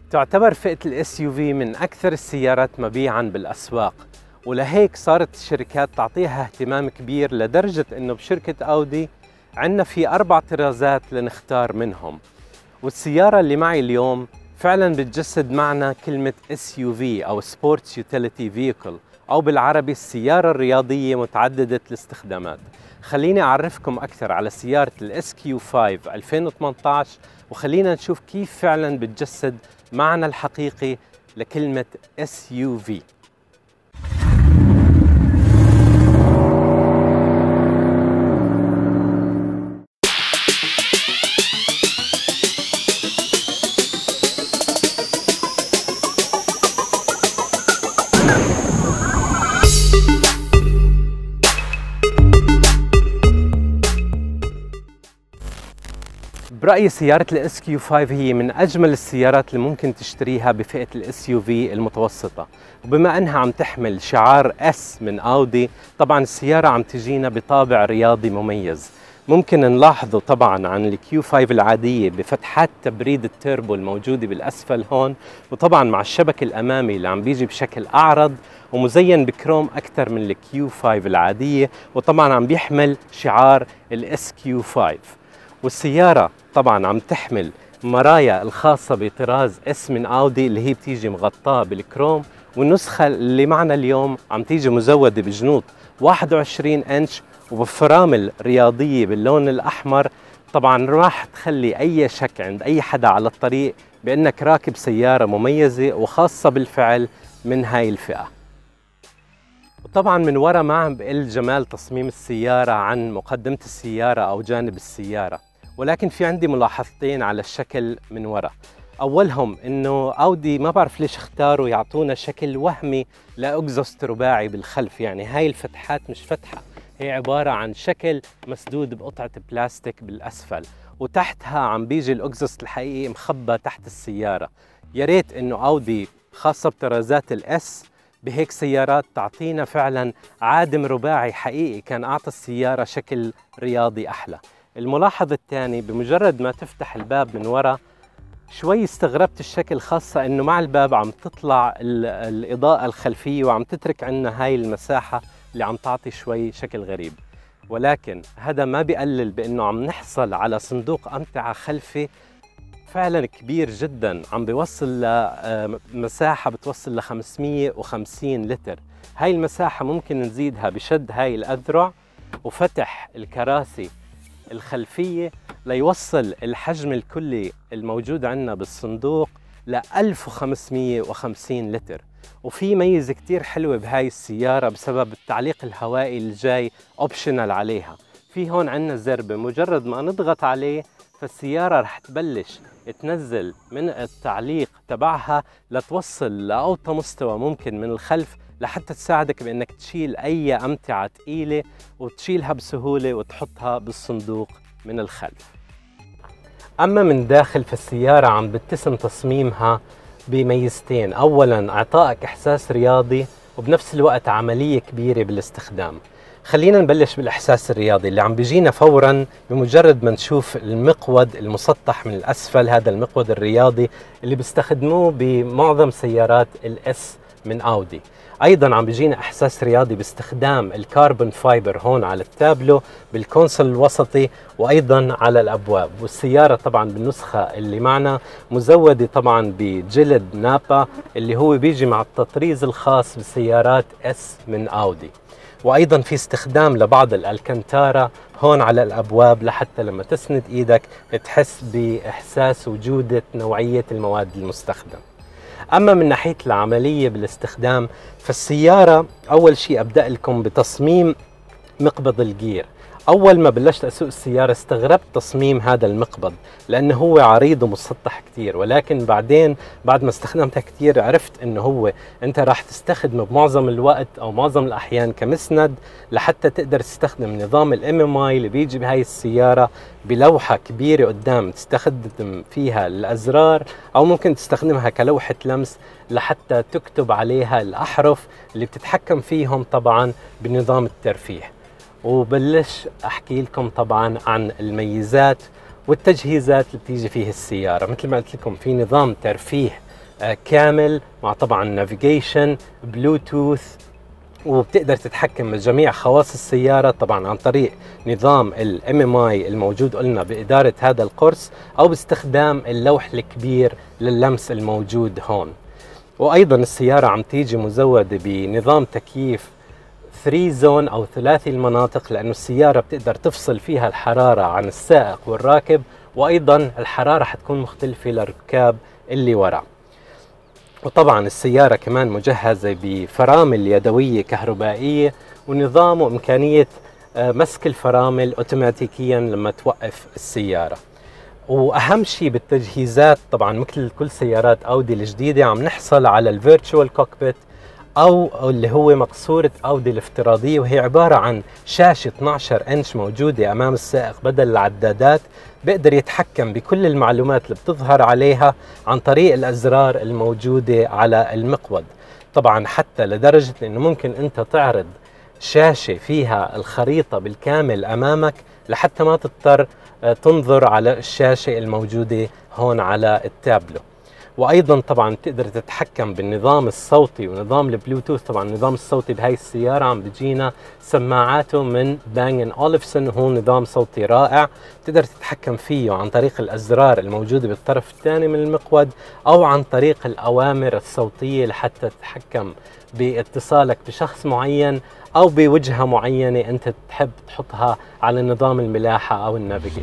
تعتبر فئة الاس يو في من أكثر السيارات مبيعاً بالأسواق، ولهيك صارت الشركات تعطيها اهتمام كبير لدرجة إنه بشركة أودي عندنا في 4 طرازات لنختار منهم. والسيارة اللي معي اليوم فعلاً بتجسد معنا كلمة SUV أو Sports Utility Vehicle، أو بالعربي السيارة الرياضية متعددة الاستخدامات. خليني أعرفكم أكثر على سيارة SQ5 2018، وخلينا نشوف كيف فعلاً بتجسد معنى الحقيقي لكلمة SUV. برأيي سيارة الاس كيو 5 هي من أجمل السيارات اللي ممكن تشتريها بفئة الاس يو في المتوسطة، وبما أنها عم تحمل شعار اس من أودي، طبعا السيارة عم تجينا بطابع رياضي مميز. ممكن نلاحظه طبعا عن الكيو 5 العادية بفتحات تبريد التيربو الموجودة بالأسفل هون، وطبعا مع الشبك الأمامي اللي عم بيجي بشكل أعرض ومزين بكروم أكثر من الكيو 5 العادية، وطبعا عم بيحمل شعار الاس كيو 5. والسيارة طبعا عم تحمل مرايا الخاصة بطراز اس من أودي اللي هي بتيجي مغطاة بالكروم، والنسخة اللي معنا اليوم عم تيجي مزودة بجنوط 21 انش وبفرامل رياضية باللون الأحمر. طبعا راح تخلي أي شك عند أي حدا على الطريق بأنك راكب سيارة مميزة وخاصة بالفعل من هاي الفئة. وطبعا من وراء ما عم بقل جمال تصميم السيارة عن مقدمة السيارة أو جانب السيارة، ولكن في عندي ملاحظتين على الشكل من وراء. أولهم إنه أودي ما بعرف ليش اختاروا يعطونا شكل وهمي لأكزوست رباعي بالخلف، يعني هاي الفتحات مش فتحة، هي عبارة عن شكل مسدود بقطعة بلاستيك بالأسفل، وتحتها عم بيجي الأكزوست الحقيقي مخبى تحت السيارة. يا ريت إنه أودي خاصة بطرازات الإس بهيك سيارات تعطينا فعلا عادم رباعي حقيقي، كان أعطى السيارة شكل رياضي أحلى. الملاحظ الثاني، بمجرد ما تفتح الباب من وراء شوي استغربت الشكل، خاصة انه مع الباب عم تطلع الإضاءة الخلفية وعم تترك عنا هاي المساحة اللي عم تعطي شوي شكل غريب، ولكن هذا ما بيقلل بانه عم نحصل على صندوق أمتعة خلفي فعلا كبير جدا، عم بيوصل لمساحة بتوصل ل 550 لتر. هاي المساحة ممكن نزيدها بشد هاي الأذرع وفتح الكراسي الخلفية ليوصل الحجم الكلي الموجود عندنا بالصندوق ل 1550 لتر. وفي ميزة كتير حلوة بهاي السيارة بسبب التعليق الهوائي اللي جاي اوبشنال عليها. في هون عندنا زر بمجرد ما نضغط عليه فالسيارة رح تبلش تنزل من التعليق تبعها لتوصل لأوطى مستوى ممكن من الخلف، لحتى تساعدك بأنك تشيل أي أمتعة ثقيلة وتشيلها بسهولة وتحطها بالصندوق من الخلف. أما من داخل فالسيارة عم بتسم تصميمها بميزتين، أولاً إعطائك إحساس رياضي وبنفس الوقت عملية كبيرة بالاستخدام. خلينا نبلش بالإحساس الرياضي اللي عم بيجينا فوراً بمجرد ما نشوف المقود المسطح من الأسفل، هذا المقود الرياضي اللي بيستخدموه بمعظم سيارات الإس من أودي. أيضاً عم بيجينا إحساس رياضي باستخدام الكاربون فايبر هون على التابلو بالكونسول الوسطي وأيضاً على الأبواب. والسيارة طبعاً بالنسخة اللي معنا مزودة طبعاً بجلد نابا اللي هو بيجي مع التطريز الخاص بسيارات اس من أودي، وأيضاً في استخدام لبعض الألكانتارا هون على الأبواب لحتى لما تسند إيدك تحس بإحساس وجودة نوعية المواد المستخدم. أما من ناحية العملية بالاستخدام فالسيارة أول شيء أبدأ لكم بتصميم مقبض الجير. أول ما بلشت أسوق السيارة استغربت تصميم هذا المقبض لأنه هو عريض ومسطح كتير، ولكن بعدين بعد ما استخدمتها كتير عرفت أنه هو أنت راح تستخدمه بمعظم الوقت أو معظم الأحيان كمسند لحتى تقدر تستخدم نظام الMMI اللي بيجي بهاي السيارة بلوحة كبيرة قدام تستخدم فيها الأزرار، أو ممكن تستخدمها كلوحة لمس لحتى تكتب عليها الأحرف اللي بتتحكم فيهم طبعا بنظام الترفيه. وبلش أحكي لكم طبعا عن الميزات والتجهيزات اللي بتيجي فيه السيارة. مثل ما قلت لكم في نظام ترفيه كامل مع طبعا نافيجيشن بلوتوث، وبتقدر تتحكم بجميع خواص السيارة طبعا عن طريق نظام ال MMI الموجود قلنا بإدارة هذا القرص، أو باستخدام اللوح الكبير لللمس الموجود هون. وأيضا السيارة عم تيجي مزودة بنظام تكييف 3 زون أو ثلاثي المناطق، لأنه السيارة بتقدر تفصل فيها الحرارة عن السائق والراكب، وأيضا الحرارة حتكون مختلفة للركاب اللي وراء. وطبعا السيارة كمان مجهزة بفرامل يدوية كهربائية، ونظام وإمكانية مسك الفرامل أوتوماتيكيا لما توقف السيارة. وأهم شيء بالتجهيزات طبعا مثل كل سيارات أودي الجديدة عم نحصل على الفيرتشوال كوكبيت، أو اللي هو مقصورة أودي الافتراضية، وهي عبارة عن شاشة 12 إنش موجودة أمام السائق بدل العدادات، بيقدر يتحكم بكل المعلومات اللي بتظهر عليها عن طريق الأزرار الموجودة على المقود. طبعا حتى لدرجة أنه ممكن أنت تعرض شاشة فيها الخريطة بالكامل أمامك لحتى ما تضطر تنظر على الشاشة الموجودة هون على التابلو. وايضا طبعا بتقدر تتحكم بالنظام الصوتي ونظام البلوتوث. طبعا النظام الصوتي بهاي السياره عم بيجينا سماعاته من بانج & أوليفسون، وهو نظام صوتي رائع بتقدر تتحكم فيه عن طريق الازرار الموجوده بالطرف الثاني من المقود، او عن طريق الاوامر الصوتيه لحتى تتحكم باتصالك بشخص معين او بوجهه معينه انت تحب تحطها على نظام الملاحه او النافيجيشن.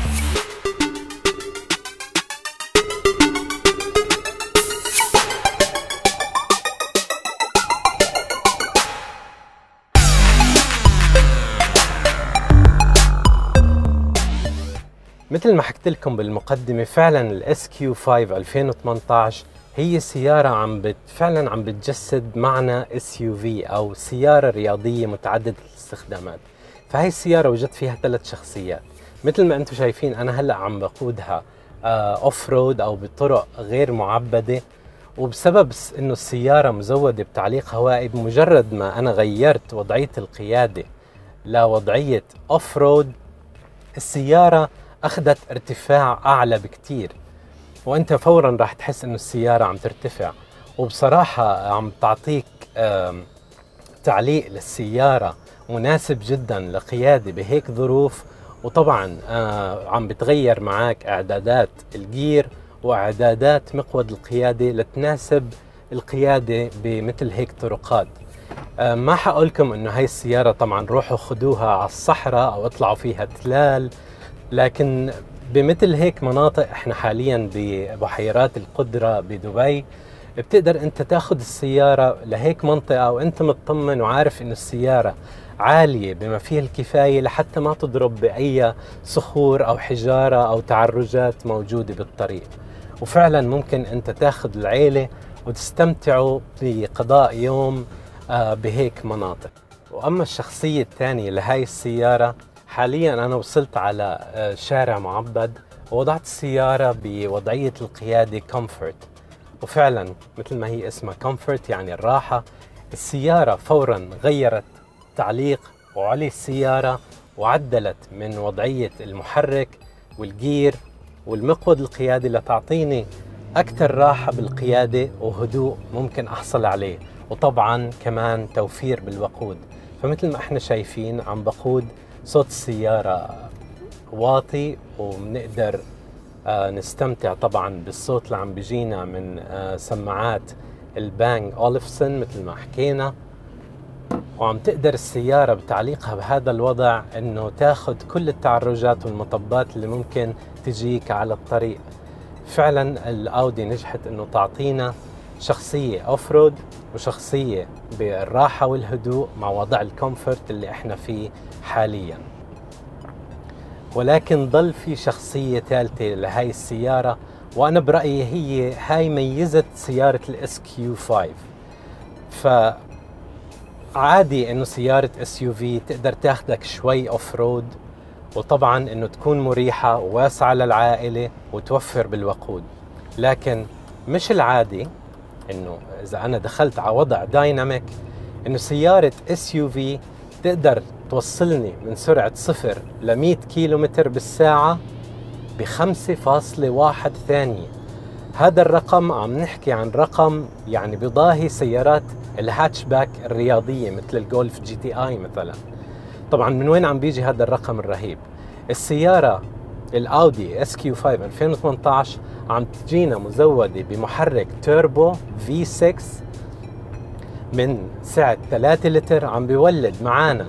مثل ما حكيت لكم بالمقدمة، فعلا ال SQ5 2018 هي سيارة فعلا عم بتجسد معنى SUV أو سيارة رياضية متعددة الاستخدامات. فهي السيارة وجدت فيها 3 شخصيات مثل ما انتم شايفين. أنا هلأ عم بقودها أوف رود أو بطرق غير معبدة، وبسبب انه السيارة مزودة بتعليق هوائي، بمجرد ما أنا غيرت وضعية القيادة لوضعية أوف رود السيارة أخذت ارتفاع أعلى بكتير، وأنت فوراً راح تحس إنه السيارة عم ترتفع. وبصراحة عم تعطيك تعليق للسيارة مناسب جداً لقيادة بهيك ظروف. وطبعاً عم بتغير معك إعدادات الجير وإعدادات مقود القيادة لتناسب القيادة بمثل هيك طرقات. ما حقولكم إنه هاي السيارة طبعاً روحوا خدوها على الصحراء أو اطلعوا فيها تلال، لكن بمثل هيك مناطق احنا حاليا ببحيرات القدرة بدبي بتقدر انت تاخذ السيارة لهيك منطقة وانت مطمن وعارف انه السيارة عالية بما فيه الكفاية لحتى ما تضرب بأي صخور او حجارة او تعرجات موجودة بالطريق. وفعلا ممكن انت تاخذ العيلة وتستمتعوا بقضاء يوم بهيك مناطق. واما الشخصية الثانية لهاي السيارة، حاليا أنا وصلت على شارع معبد ووضعت السيارة بوضعية القيادة كومفورت، وفعلا مثل ما هي اسمها كومفورت يعني الراحة. السيارة فورا غيرت تعليق وعلي السيارة وعدلت من وضعية المحرك والجير والمقود القيادي لتعطيني أكثر راحة بالقيادة وهدوء ممكن أحصل عليه، وطبعا كمان توفير بالوقود. فمثل ما احنا شايفين عم بقود صوت السيارة واطي، وبنقدر نستمتع طبعا بالصوت اللي عم بيجينا من سماعات البانج أوليفسون مثل ما حكينا. وعم تقدر السيارة بتعليقها بهذا الوضع انه تاخذ كل التعرجات والمطبات اللي ممكن تجيك على الطريق. فعلا الأودي نجحت انه تعطينا شخصية اوف رود وشخصية بالراحة والهدوء مع وضع الكومفورت اللي احنا فيه حاليا. ولكن ضل في شخصية ثالثة لهاي السيارة، وانا برأيي هي هاي ميزة سيارة الاس كيو 5. فعادي انه سيارة اس يو في تقدر تاخدك شوي اوف رود، وطبعا انه تكون مريحة وواسعة للعائلة وتوفر بالوقود. لكن مش العادي انه اذا انا دخلت على وضع دايناميك انه سيارة اس يو في تقدر توصلني من سرعة 0 ل 100 كيلومتر بالساعة ب 5.1 ثانية. هذا الرقم عم نحكي عن رقم يعني بيضاهي سيارات الهاتشباك الرياضية مثل الجولف جي تي اي مثلا. طبعا من وين عم بيجي هذا الرقم الرهيب؟ السيارة الاودي اس كيو 5 2018 عم تجينا مزودة بمحرك توربو في 6 من سعة 3 لتر، عم بيولد معانا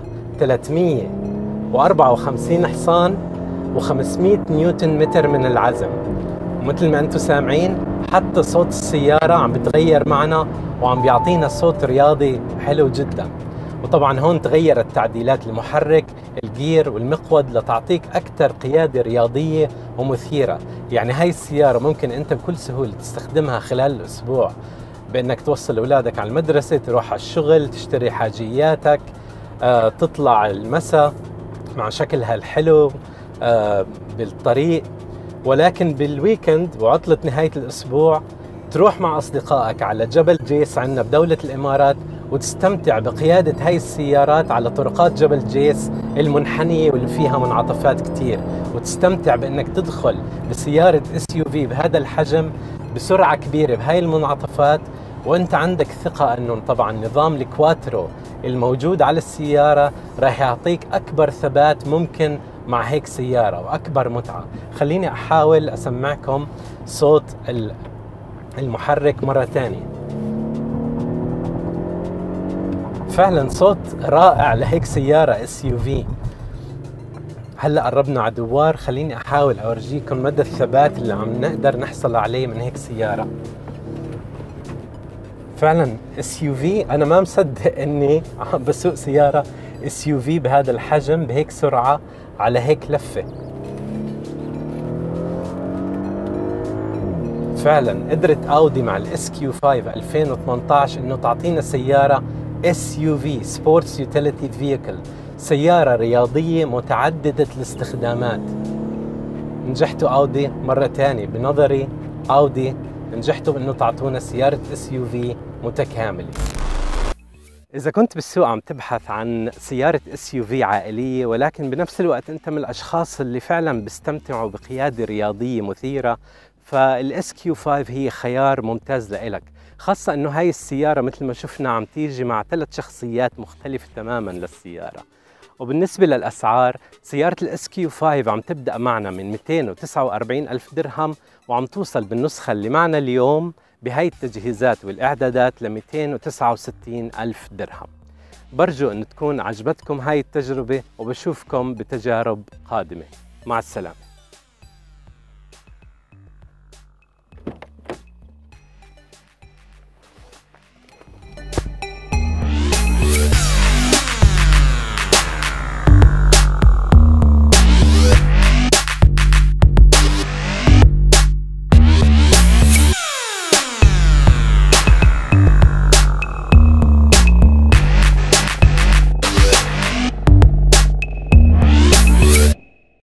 354 حصان و500 نيوتن متر من العزم. ومثل ما انتم سامعين حتى صوت السيارة عم بتغير معنا وعم بيعطينا صوت رياضي حلو جدا. وطبعا هون تغيرت تعديلات المحرك، الجير والمقود لتعطيك أكثر قيادة رياضية ومثيرة. يعني هاي السيارة ممكن أنت بكل سهولة تستخدمها خلال الأسبوع بأنك توصل أولادك على المدرسة، تروح على الشغل، تشتري حاجياتك، تطلع المساء مع شكلها الحلو بالطريق. ولكن بالويكند وعطلة نهاية الأسبوع تروح مع أصدقائك على جبل جيس عندنا بدولة الإمارات وتستمتع بقيادة هاي السيارات على طرقات جبل جيس المنحنية واللي فيها منعطفات كتير، وتستمتع بأنك تدخل بسيارة SUV بهذا الحجم بسرعة كبيرة بهاي المنعطفات، وانت عندك ثقة انه طبعا نظام الكواترو الموجود على السيارة راح يعطيك أكبر ثبات ممكن مع هيك سيارة وأكبر متعة. خليني أحاول أسمعكم صوت المحرك مرة تانية. فعلا صوت رائع لهيك سيارة SUV. هلأ قربنا على دوار، خليني أحاول أورجيكم مدى الثبات اللي عم نقدر نحصل عليه من هيك سيارة. فعلا SUV، أنا ما مصدق إني عم بسوق سيارة SUV بهذا الحجم بهيك سرعة على هيك لفة. فعلا قدرت أودي مع الاس كيو 5 2018 إنه تعطينا سيارة SUV Sports Utility Vehicle، سيارة رياضية متعددة الاستخدامات. نجحتوا أودي مرة تانية، بنظري أودي نجحتوا بأنه تعطونا سيارة SUV متكاملة. إذا كنت بالسوق عم تبحث عن سيارة SUV عائلية ولكن بنفس الوقت أنت من الأشخاص اللي فعلا بيستمتعوا بقيادة رياضية مثيرة، فالاس كيو 5 هي خيار ممتاز لإلك، خاصة أنه هاي السيارة مثل ما شفنا عم تيجي مع 3 شخصيات مختلفة تماما للسيارة. وبالنسبة للأسعار، سيارة الاس كيو 5 عم تبدأ معنا من 249 ألف درهم وعم توصل بالنسخة اللي معنا اليوم بهاي التجهيزات والإعدادات ل 269 ألف درهم. برجو أن تكون عجبتكم هاي التجربة وبشوفكم بتجارب قادمة. مع السلامة.